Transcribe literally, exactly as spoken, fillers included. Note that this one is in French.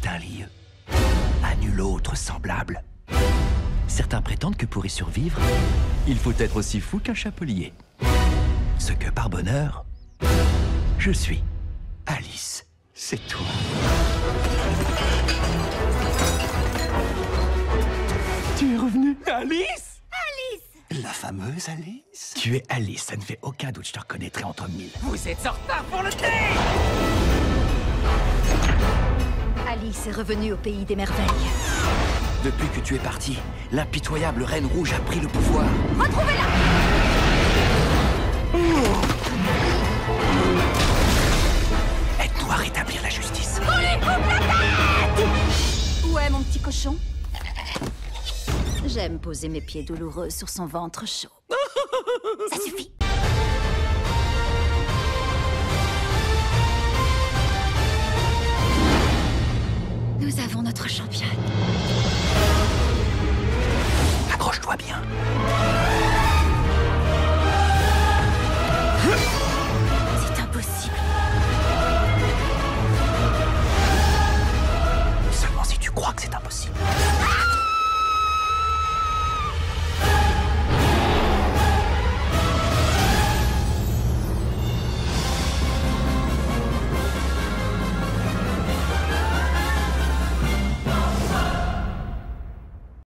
un lieu, à nul autre semblable. Certains prétendent que pour y survivre, il faut être aussi fou qu'un chapelier. Ce que, par bonheur, je suis. Alice, c'est toi. Tu es revenue, Alice? Alice! La fameuse Alice? Tu es Alice, ça ne fait aucun doute, je te reconnaîtrai entre mille. Vous êtes en retard pour le thé! Alice est revenue au pays des merveilles. Depuis que tu es partie, l'impitoyable Reine Rouge a pris le pouvoir. Retrouvez-la! Aide-nous à rétablir la justice. On lui coupe la tête! Où est mon petit cochon? J'aime poser mes pieds douloureux sur son ventre chaud. Ça suffit. Nous avons notre championne.